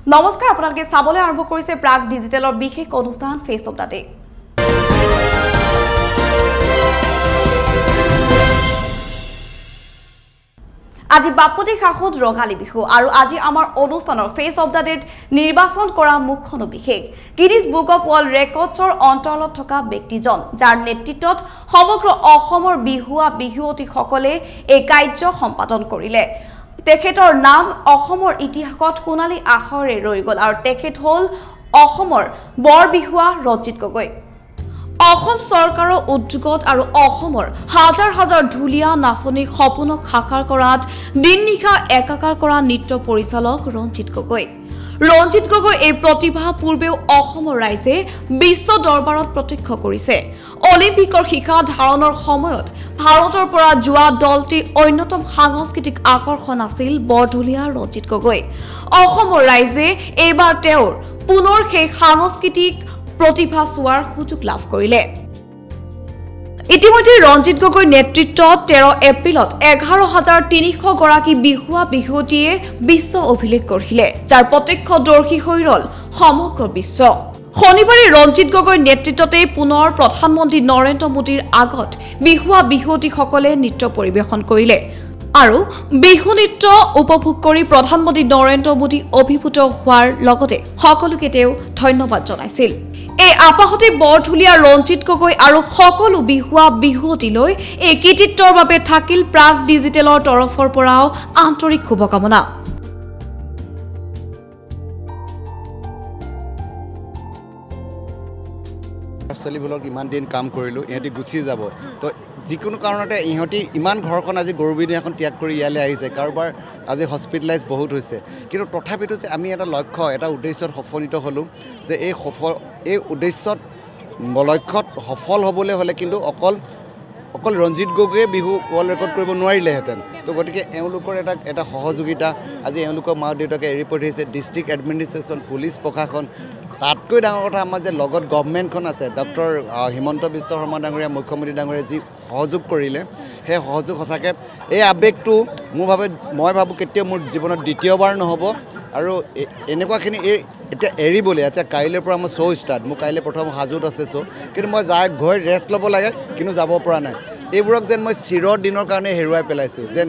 নমস্কাৰ আপোনালোকে চাবলৈ আৰম্ভ কৰিছে প্ৰাগ ডিজিটেলৰ বিশেষ অনুষ্ঠান ফেস অফ দা ডে। আজি বাপুতি সাহোদ ৰঙালী বিহু আৰু আজি আমাৰ অনুষ্ঠানৰ ফেস অফ দা ডেত নিৰ্বাচন কৰা মুখ্যনো বিশেষ গিনিজ বুক অফ ৱৰ্ল্ড ৰেকৰ্ডছৰ অন্তৰ্গত থকা ব্যক্তিজন যাৰ নেতৃত্বত সমগ্ৰ অসমৰ বিহুৱতীসকলে এই কাৰ্য সম্পাদন কৰিলে। তেখেতৰ নাম অসমৰ ইতিহাসত সোণালী আখৰে ৰৈ গ'ল আৰু তেখেত হ'ল অসমৰ বৰ বিহুৱা ৰঞ্জিত গগৈ। অসম চৰকাৰৰ উদ্যোগত আৰু অসমৰ হাজাৰ হাজাৰ ঢুলীয়া নাচনীক সপোনক সাকাৰ কৰাত দিন নিশা একাকাৰ কৰা নৃত্য পৰিচালক ৰঞ্জিত গগৈ। ৰঞ্জিত গগৈ এই প্ৰতিভা পূৰ্বেও অসমৰ ৰাইজে বিশ্ব দৰবাৰত প্ৰত্যক্ষ কৰিছে। অলিম্পিকৰ শিখা ধাৰণৰ সময়ত ভাৰতৰ পৰা যোৱা দলটিৰ অন্যতম সাংস্কৃতিক আকৰ্ষণ আছিল বৰঢুলীয়া ৰঞ্জিত গগৈ। অসমৰ ৰাইজে এইবাৰ তেওঁৰ পুনৰ সেই সাংস্কৃতিক প্ৰতিভা চোৱাৰ সুযোগ লাভ কৰিলে। ইতিমধ্যে ৰঞ্জিত গগৈৰ নেতৃত্বত 13 এপ্ৰিলত 11,300 গৰাকী বিহুৱতীয়ে বিশ্ব অভিলেখ গঢ়িলে, যাৰ প্ৰত্যক্ষদৰ্শী হৈ ৰল সমগ্ৰ বিশ্ব। শনিবাৰে ৰঞ্জিত গগৈৰ নেতৃত্বতে পুনৰ প্ৰধানমন্ত্ৰী নৰেন্দ্ৰ মোদীৰ আগত বিহুৱতীসকলে নৃত্য পৰিৱেশন কৰিলে আৰু বিহু নৃত্য উপভোগ কৰি প্ৰধানমন্ত্ৰী নৰেন্দ্ৰ মোদী অভিভূত হোৱাৰ লগতে সকলোকে তেওঁ ধন্যবাদ জনাইছিল। এই আপাহতে বৰঢুলীয়া ৰঞ্জিত গগৈ আৰু সকলো বিহুৱতীলৈ এই কৃতিত্বৰ বাবে থাকিল প্ৰাগ ডিজিটেলৰ তৰফৰ পৰাও আন্তৰিক শুভকামনা। ছোৱালীবোৰক ইমান দিন কাম কৰিলোঁ, ইহঁতি গুচি যাব, তো যিকোনো কাৰণতে ইহঁতি ইমান ঘৰখন আজি গৰুবিধি এখন ত্যাগ কৰি ইয়ালৈ আহিছে। কাৰোবাৰ আজি হস্পিটেলাইজ বহুত হৈছে, কিন্তু তথাপিতো যে আমি এটা লক্ষ্য এটা উদ্দেশ্যত উপনীত হ'লোঁ যে এই উদ্দেশ্যত লক্ষ্যত সফল হ'বলৈ হ'লে কিন্তু অকল ৰঞ্জিত গগৈয়ে বিহু ৱৰ্ল্ড ৰেকৰ্ড কৰিব নোৱাৰিলেহেঁতেন। তো গতিকে এওঁলোকৰ এটা সহযোগিতা আজি এওঁলোকৰ মা দেউতাকে এৰি পঠিয়াইছে, ডিষ্ট্ৰিক্ট এডমিনিষ্ট্ৰেশ্যন, পুলিচ প্ৰশাসন, তাতকৈ ডাঙৰ কথা আমাৰ যে লগত গভৰ্ণমেণ্টখন আছে, ডক্টৰ হিমন্ত বিশ্ব শৰ্মা ডাঙৰীয়া মুখ্যমন্ত্ৰী ডাঙৰীয়াই যি সহযোগ কৰিলে, সেই সহযোগ সঁচাকৈ এই আৱেগটো মই ভাবোঁ কেতিয়াও মোৰ জীৱনত দ্বিতীয়বাৰ নহ'ব। আৰু এনেকুৱাখিনি এতিয়া এৰিবলৈ এতিয়া কাইলৈৰ পৰা মই শ্ব' ষ্টাৰ্ট, মোৰ কাইলৈ প্ৰথম হাজোত আছে শ্ব', কিন্তু মই গৈ ৰেষ্ট ল'ব লাগে, কিন্তু যাব পৰা নাই। এইবোৰক যেন মই চিৰ দিনৰ কাৰণে হেৰুৱাই পেলাইছোঁ, যেন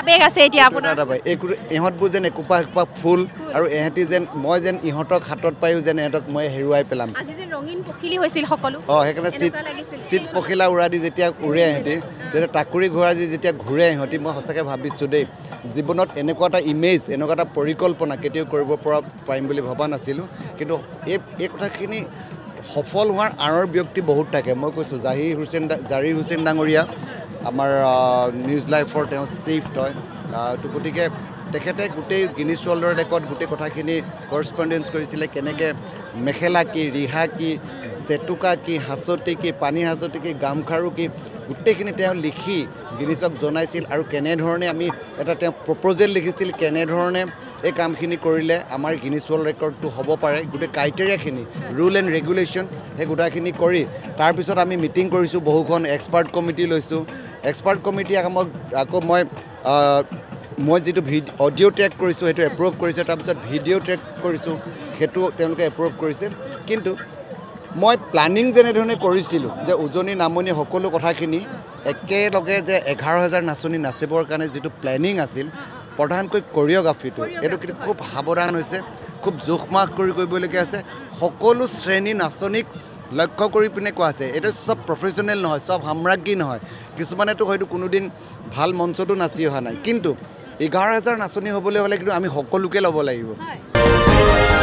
ইহঁতবোৰ যেন একোপা একোপা ফুল আৰু ইহঁতি যেন মই যেন ইহঁতক হাতত পায়ো যেন ইহঁতক মই হেৰুৱাই পেলাম। সেইকাৰণে চিট পখিলা উৰা দি যেতিয়া উৰে ইহঁতি, যেতিয়া টাকুৰি ঘোঁৰা দি যেতিয়া ঘূৰে ইহঁতি, মই সঁচাকৈ ভাবিছোঁ দেই জীৱনত এনেকুৱা এটা ইমেজ, এনেকুৱা এটা পৰিকল্পনা কেতিয়াও কৰিব পাৰিম বুলি ভবা নাছিলোঁ। কিন্তু এই কথাখিনি সফল হোৱাৰ আঁৰৰ ব্যক্তি বহুত থাকে। মই কৈছোঁ জাহিৰ হুছেইন ডাঙৰীয়া আমাৰ নিউজ লাইফৰ তেওঁ চিফ হয়, তো গতিকে তেখেতে গোটেই গিনিজ ৱৰ্ল্ডৰ ৰেকৰ্ড গোটেই কথাখিনি কৰস্পণ্ডেঞ্চ কৰিছিলে, কেনেকৈ মেখেলা কি, ৰিহা কি, জেতুকা কি, হাঁচতি কি, পানী হাঁচতি কি, গামখাৰু কি, গোটেইখিনি তেওঁ লিখি গিনিজক জনাইছিল আৰু কেনেধৰণে আমি তেওঁ প্ৰপ'জেল লিখিছিল, কেনেধৰণে এই কামখিনি কৰিলে আমাৰ গিনিজ ৱৰ্ল্ড ৰেকৰ্ডটো হ'ব পাৰে, গোটেই ক্ৰাইটেৰিয়াখিনি ৰুল এণ্ড ৰেগুলেশ্যন সেই গোটেইখিনি কৰি তাৰপিছত আমি মিটিং কৰিছোঁ, বহুখন এক্সপাৰ্ট কমিটি লৈছোঁ। এক্সপাৰ্ট কমিটি আকৌ মই যিটো অডিঅ' ট্ৰেক কৰিছোঁ সেইটো এপ্ৰুভ কৰিছে, তাৰপিছত ভিডিঅ' ট্ৰেক কৰিছোঁ সেইটো তেওঁলোকে এপ্ৰুভ কৰিছে। কিন্তু মই প্লানিং যেনেধৰণে কৰিছিলোঁ যে উজনি নামনি সকলো কথাখিনি একেলগে যে 11,000 নাচনী নাচিবৰ কাৰণে যিটো প্লেনিং আছিল, প্ৰধানকৈ কৰিঅ'গ্ৰাফিটো এইটো কিন্তু খুব সাৱধান হৈছে, খুব জোখমাখ কৰি কৰিবলগীয়া আছে। সকলো শ্ৰেণী নাচনীক লক্ষ্য কৰি পিনে কোৱা আছে, এইটো চব প্ৰফেশ্যনেল নহয়, চব সাম্ৰাজ্ঞী নহয়, কিছুমানেতো হয়তো কোনোদিন ভাল মঞ্চতো নাচি অহা নাই, কিন্তু 11,000 নাচনী হ'বলৈ হ'লে কিন্তু আমি সকলোকে ল'ব লাগিব।